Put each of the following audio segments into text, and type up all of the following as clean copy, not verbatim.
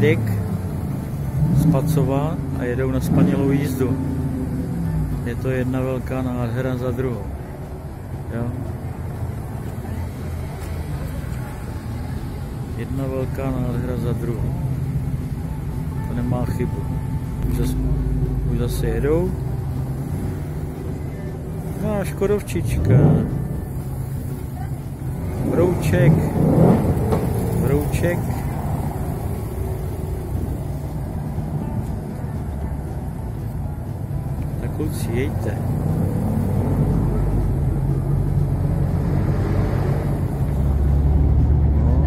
Erik z Pacova a jedou na spanilou jízdu. Je to jedna velká nádhera za druhou. Jo? Jedna velká nádhera za druhou. To nemá chybu. Už zase jedou. No a škodovčička. Brouček. Brouček. Tak kluci, jejte. No.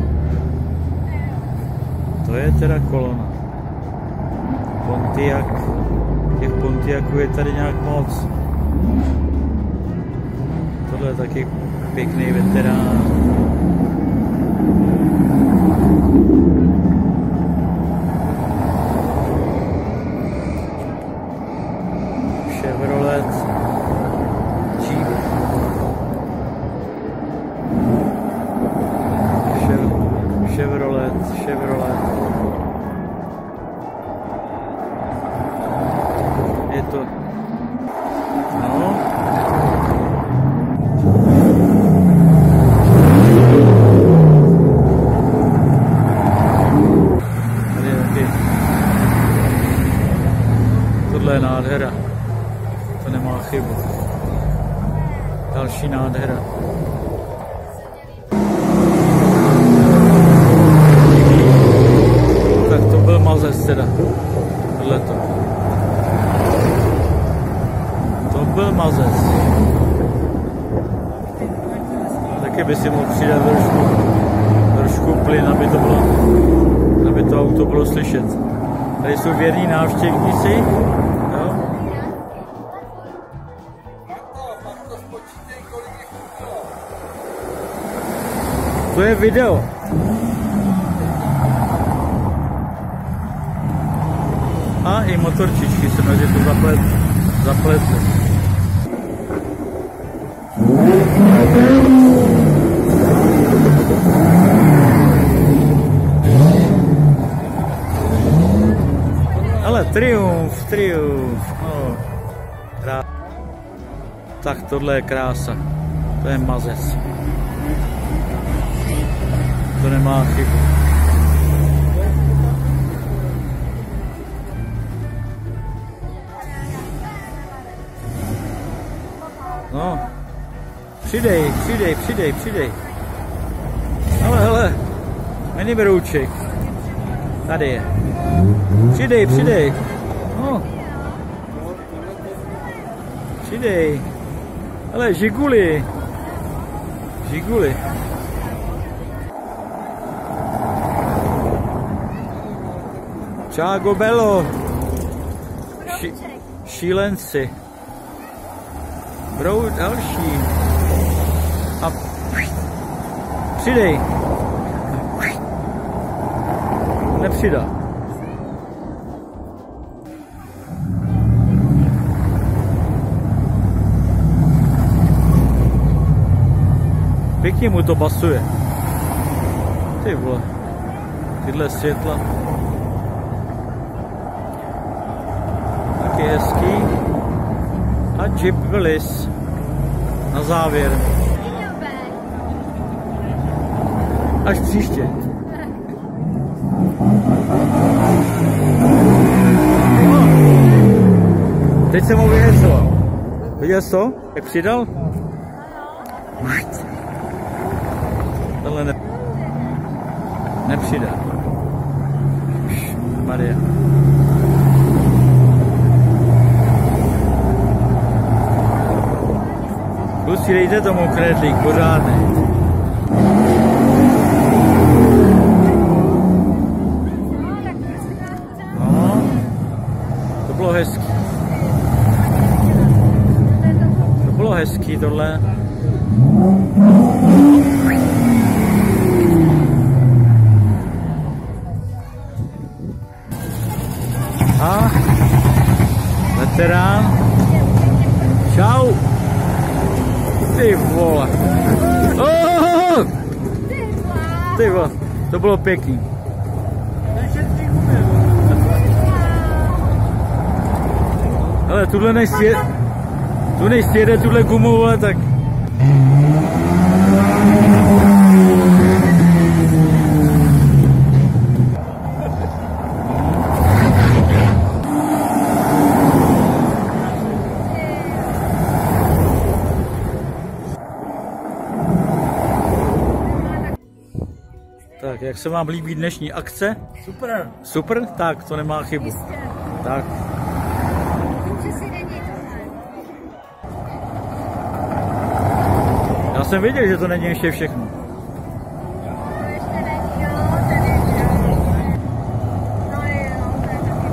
To je teda kolona. Pontiac. Těch Pontiaců je tady nějak moc. Tohle je taky pěkný veterán. Chevrolet Jeep. Chevrolet. Je to... No. Tohle je nádhera. To nemá chybu. Další nádhera. Tak to byl mazec teda. Tohleto. To byl mazec. Taky by si mohl přidat trošku plyn, aby to auto bylo slyšet. Tady jsou věrní návštěvníci. Jo? To je video. A i motorčičky se mezi to zapletly. Ale triumf. No. Tak tohle je krása. To je mazec. To nemá chybu. No. Přidej. Hele. Mini brouček. Tady je. Přidej. No. Přidej. Hele, Žiguli. Čágo Bello. Šílenci. Brou další. A přidej. Nepřidá. Pěkně mu to basuje. Ty vole. Tyhle světla. Taky hezký. A Jeep Willys. Na závěr. Až příště. No. Teď jsem ho vyhecoval. Viděl jsi to? Jak přidal? Tohle nepřidá. Maria. Kluci, dejte tomu knedlík, pořádný. No, to bylo hezký. To bylo hezký tohle. A veterán. Čau. Ty vole. Oh! Ty vole, to bylo pěkný. Ale tuhle než sjede tuhle gumu, ale tak... Tak, jak se vám líbí dnešní akce? Super. Super? Tak, to nemá chybu. Jistě. Tak. Že si není tohle. Já jsem věděl, že to není ještě všechno. To ještě není, jo, ten je jo. No jo, to je taky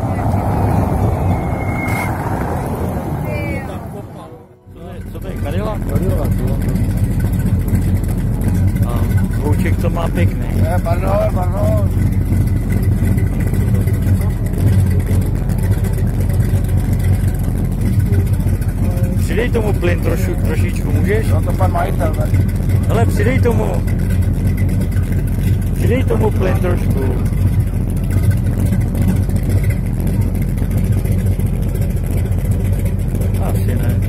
pěkný. Co to je, Cadillac? Cadillac, jo. A zvouček to má pěkný. Pardon. Přidej tomu plyn trošičku, můžeš? No to pan majitel tady. Hele, přidej tomu plyn trošku. Asi ne.